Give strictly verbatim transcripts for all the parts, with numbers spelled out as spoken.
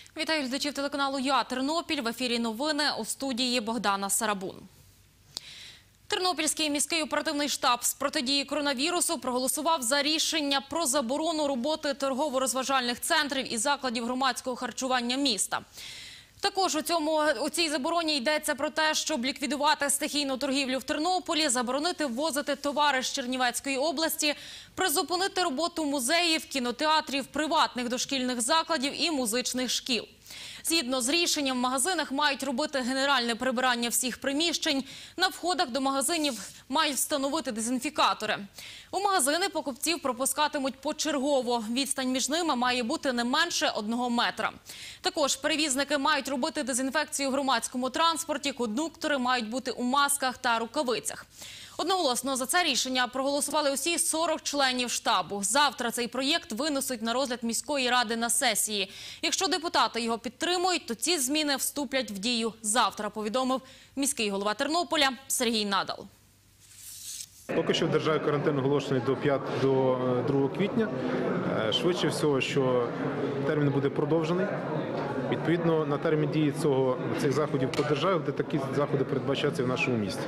Вітаю глядачів телеканалу «Я Тернопіль». В ефірі новини, у студії Богдана Сарабун. Тернопільський міський оперативний штаб з протидії коронавірусу проголосував за рішення про заборону роботи торгово-розважальних центрів і закладів громадського харчування міста. Також у, цьому, у цій забороні йдеться про те, щоб ліквідувати стихійну торгівлю в Тернополі, заборонити ввозити товари з Чернівецької області, призупинити роботу музеїв, кінотеатрів, приватних дошкільних закладів і музичних шкіл. Згідно з рішенням, в магазинах мають робити генеральне прибирання всіх приміщень. На входах до магазинів мають встановити дезінфікатори. У магазини покупців пропускатимуть почергово. Відстань між ними має бути не менше одного метра. Також перевізники мають робити дезінфекцію в громадському транспорті, кондуктори мають бути у масках та рукавицях. Одноголосно за це рішення проголосували усі сорок членів штабу. Завтра цей проєкт винесуть на розгляд міської ради на сесії. Якщо депутати його підтримують, то ці зміни вступлять в дію завтра, повідомив міський голова Тернополя Сергій Надал. Поки що в державі карантин оголошений до другого квітня. Швидше всього, що термін буде продовжений. Відповідно, на термін дії цього, цих заходів по державі, де такі заходи передбачаються в нашому місті.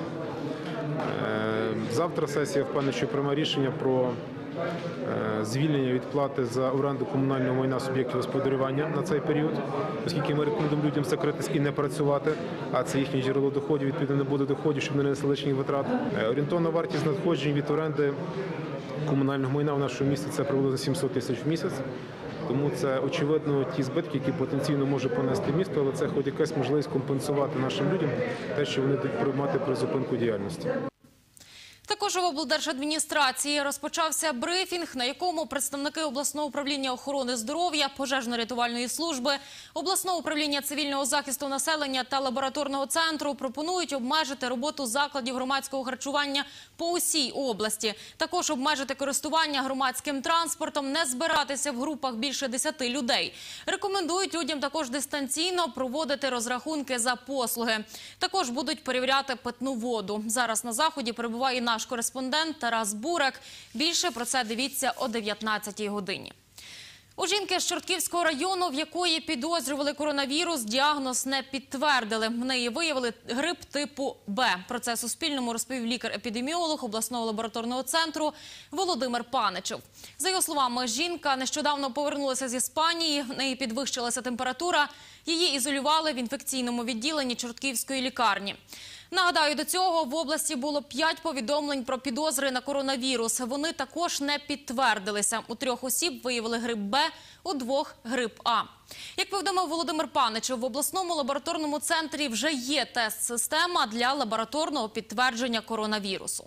Завтра сесія, впевнена, що прийме рішення про звільнення від плати за оренду комунального майна суб'єктів господарювання на цей період, оскільки ми рекомендуємо людям закритись і не працювати, а це їхнє джерело доходів, відповідно не буде доходів, щоб не несли лишніх витрат. Орієнтовна вартість надходжень від оренди комунального майна в нашому місті – це приблизно сімсот тисяч в місяць. Тому це, очевидно, ті збитки, які потенційно може понести місто, але це хоч якась можливість компенсувати нашим людям те, що вони будуть мати призупинку діяльності. Також в облдержадміністрації розпочався брифінг, на якому представники обласного управління охорони здоров'я, пожежно-рятувальної служби, обласного управління цивільного захисту населення та лабораторного центру пропонують обмежити роботу закладів громадського харчування по усій області. Також обмежити користування громадським транспортом, не збиратися в групах більше десяти людей. Рекомендують людям також дистанційно проводити розрахунки за послуги. Також будуть перевіряти питну воду. Зараз на заході перебуває наш кореспондент Тарас Бурак. Більше про це дивіться о дев'ятнадцятій годині. У жінки з Чортківського району, в якої підозрювали коронавірус, діагноз не підтвердили. В неї виявили грип типу Б. Про це Суспільному розповів лікар-епідеміолог обласного лабораторного центру Володимир Паничев. За його словами, жінка нещодавно повернулася з Іспанії, в неї підвищилася температура, її ізолювали в інфекційному відділенні Чортківської лікарні. Нагадаю, до цього в області було п'ять повідомлень про підозри на коронавірус. Вони також не підтвердилися. У трьох осіб виявили грип Б, у двох – грип А. Як повідомив Володимир Паничев, в обласному лабораторному центрі вже є тест-система для лабораторного підтвердження коронавірусу.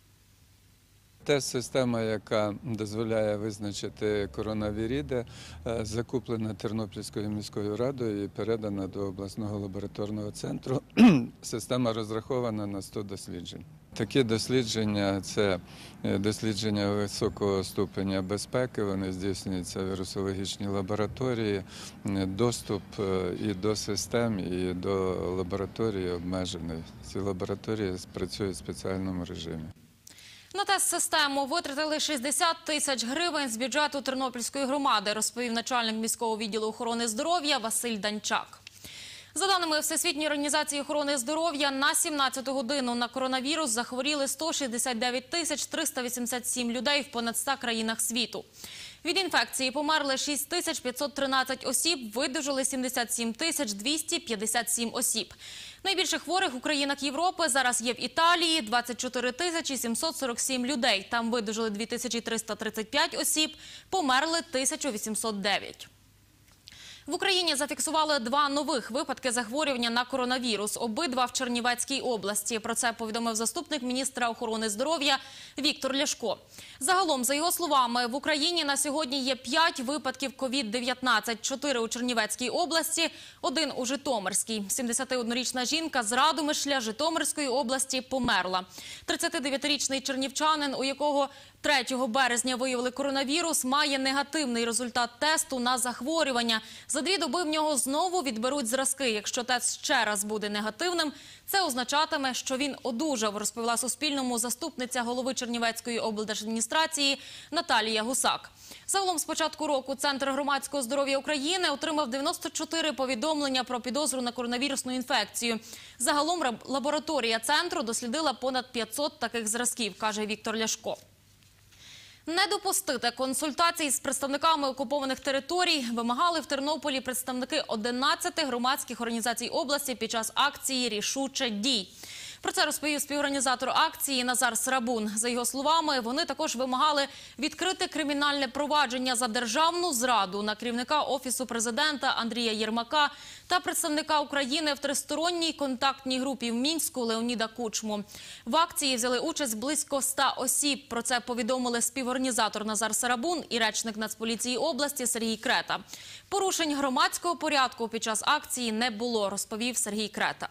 Тест-система, яка дозволяє визначити коронавіриди, закуплена Тернопільською міською радою і передана до обласного лабораторного центру. Система розрахована на сто досліджень. Такі дослідження – це дослідження високого ступеня безпеки, вони здійснюються в вірусологічній лабораторії, доступ і до систем, і до лабораторії обмежений. Ці лабораторії працюють в спеціальному режимі. На тест-систему витратили шістдесят тисяч гривень з бюджету Тернопільської громади, розповів начальник міського відділу охорони здоров'я Василь Данчак. За даними Всесвітньої організації охорони здоров'я, на сімнадцяту годину на коронавірус захворіли сто шістдесят дев'ять тисяч триста вісімдесят сім людей в понад ста країнах світу. Від інфекції померли шість тисяч п'ятсот тринадцять осіб, видужали сімдесят сім тисяч двісті п'ятдесят сім осіб. Найбільше хворих у країнах Європи зараз є в Італії – двадцять чотири тисячі сімсот сорок сім людей. Там видужали дві тисячі триста тридцять п'ять осіб, померли тисяча вісімсот дев'ять. В Україні зафіксували два нових випадки захворювання на коронавірус. Обидва в Чернівецькій області. Про це повідомив заступник міністра охорони здоров'я Віктор Ляшко. Загалом, за його словами, в Україні на сьогодні є п'ять випадків ковід дев'ятнадцять. чотири у Чернівецькій області, один у Житомирській. сімдесятиоднорічна жінка з Радомишля Житомирської області померла. тридцятидев'ятирічний чернівчанин, у якого третього березня виявили коронавірус, має негативний результат тесту на захворювання. За дві доби в нього знову відберуть зразки. Якщо тест ще раз буде негативним, це означатиме, що він одужав, розповіла Суспільному заступниця голови Чернівецької облдержадміністрації Наталія Гусак. Загалом з початку року Центр громадського здоров'я України отримав дев'яносто чотири повідомлення про підозру на коронавірусну інфекцію. Загалом лабораторія центру дослідила понад п'ятсот таких зразків, каже Віктор Ляшко. Не допустити консультацій з представниками окупованих територій вимагали в Тернополі представники одинадцяти громадських організацій області під час акції «Рішуче дій». Про це розповів співорганізатор акції Назар Сарабун. За його словами, вони також вимагали відкрити кримінальне провадження за державну зраду на керівника Офісу президента Андрія Єрмака та представника України в тристоронній контактній групі в Мінську Леоніда Кучму. В акції взяли участь близько ста осіб. Про це повідомили співорганізатор Назар Сарабун і речник Нацполіції області Сергій Крета. Порушень громадського порядку під час акції не було, розповів Сергій Крета.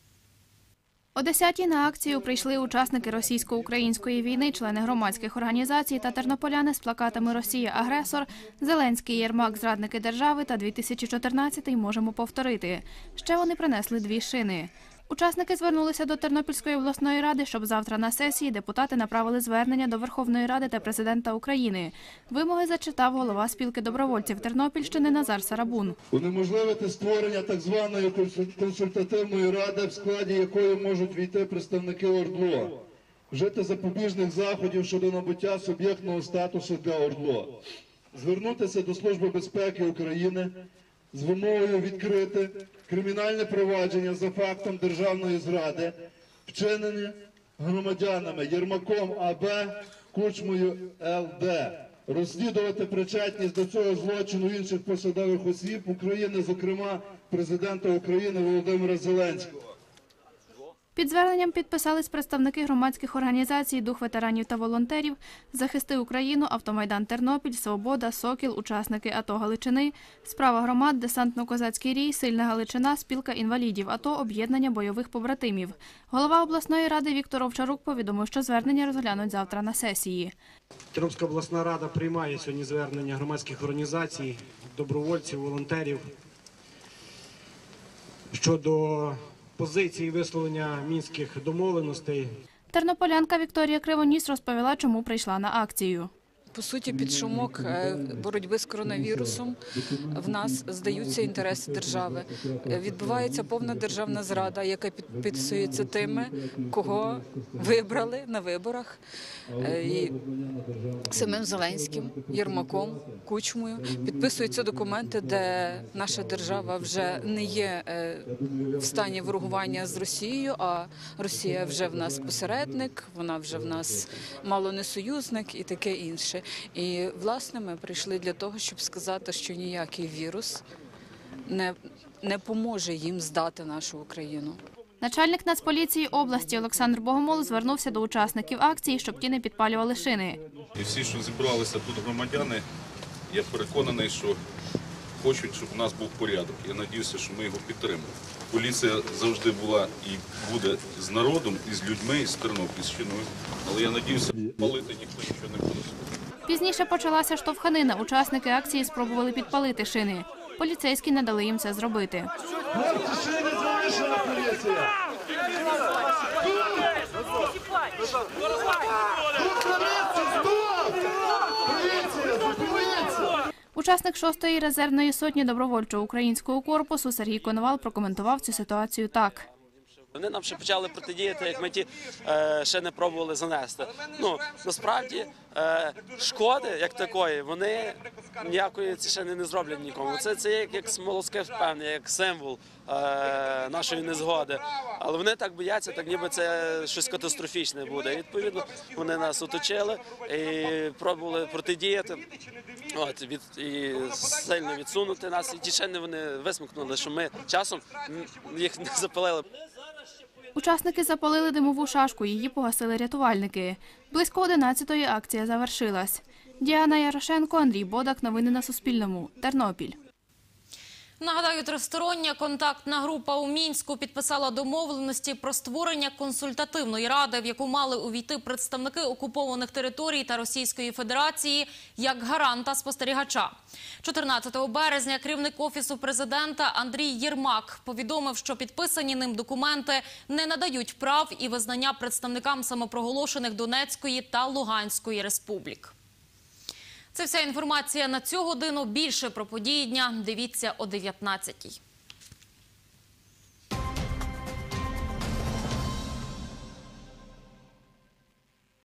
О десятій на акцію прийшли учасники російсько-української війни, члени громадських організацій та тернополяни з плакатами «Росія – агресор», «Зеленський, Єрмак – зрадники держави» та «дві тисячі чотирнадцятий можемо повторити». Ще вони принесли дві шини. Учасники звернулися до Тернопільської обласної ради, щоб завтра на сесії депутати направили звернення до Верховної Ради та президента України. Вимоги зачитав голова спілки добровольців Тернопільщини Назар Сарабун. Унеможливити створення так званої консультативної ради, в складі якої можуть війти представники ОРДЛО. Вжити запобіжних заходів щодо набуття суб'єктного статусу для ОРДЛО. Звернутися до Служби безпеки України з вимогою відкрити кримінальне провадження за фактом державної зради, вчинені громадянами Єрмаком А Б, Кучмою Л Д. Розслідувати причетність до цього злочину інших посадових осіб України, зокрема президента України Володимира Зеленського. Під зверненням підписались представники громадських організацій «Дух ветеранів та волонтерів», «Захисти Україну», «Автомайдан Тернопіль», «Свобода», «Сокіл», учасники АТО Галичини, «Справа громад», «Десантно-козацький рій», «Сильна Галичина», «Спілка інвалідів АТО», «Об'єднання бойових побратимів». Голова обласної ради Віктор Овчарук повідомив, що звернення розглянуть завтра на сесії. Тернопільська обласна рада приймає сьогодні звернення громадських організацій, добровольців, волонтерів щодо позиції висловлення мінських домовленостей. Тернополянка Вікторія Кривоніс розповіла, чому прийшла на акцію. По суті, під шумок боротьби з коронавірусом в нас здаються інтереси держави. Відбувається повна державна зрада, яка підписується тими, кого вибрали на виборах. І самим Зеленським, Єрмаком, Кучмою підписуються документи, де наша держава вже не є в стані ворогування з Росією, а Росія вже в нас посередник, вона вже в нас мало не союзник і таке інше. І, власне, ми прийшли для того, щоб сказати, що ніякий вірус не, не поможе їм здати нашу Україну. Начальник Нацполіції області Олександр Богомол звернувся до учасників акції, щоб ті не підпалювали шини. І всі, що зібралися тут громадяни, я переконаний, що хочуть, щоб у нас був порядок. Я сподіваюся, що ми його підтримаємо. Поліція завжди була і буде з народом, і з людьми, і з Тернопільщиною. Але я сподіваюся, палити ніхто нічого не буде. Пізніше почалася штовханина. Учасники акції спробували підпалити шини. Поліцейські не дали їм це зробити. Шини залишила поліція! Учасник шостої резервної сотні добровольчого українського корпусу Сергій Коновал прокоментував цю ситуацію так. Вони нам ще почали протидіяти, як ми ті е, ще не пробували занести. Ну, насправді, е, шкоди, як такої, вони ніякої ці ще не, не зроблять нікому. Це, це як, як смолоскип, певний, як символ е, нашої незгоди. Але вони так бояться, так ніби це щось катастрофічне буде. І, відповідно, вони нас оточили і пробували протидіяти. От, від, і сильно відсунути нас. І ті ще не вони висмикнули, що ми часом їх не запалили. Учасники запалили димову шашку, її погасили рятувальники. Близько одинадцятої акція завершилась. Діана Ярошенко, Андрій Бодак. Новини на Суспільному. Тернопіль. Нагадаю, тристороння контактна група у Мінську підписала домовленості про створення консультативної ради, в яку мали увійти представники окупованих територій та Російської Федерації як гаранта спостерігача. чотирнадцятого березня керівник Офісу президента Андрій Єрмак повідомив, що підписані ним документи не надають прав і визнання представникам самопроголошених Донецької та Луганської республік. Це вся інформація на цю годину. Більше про події дня дивіться о дев'ятнадцятій.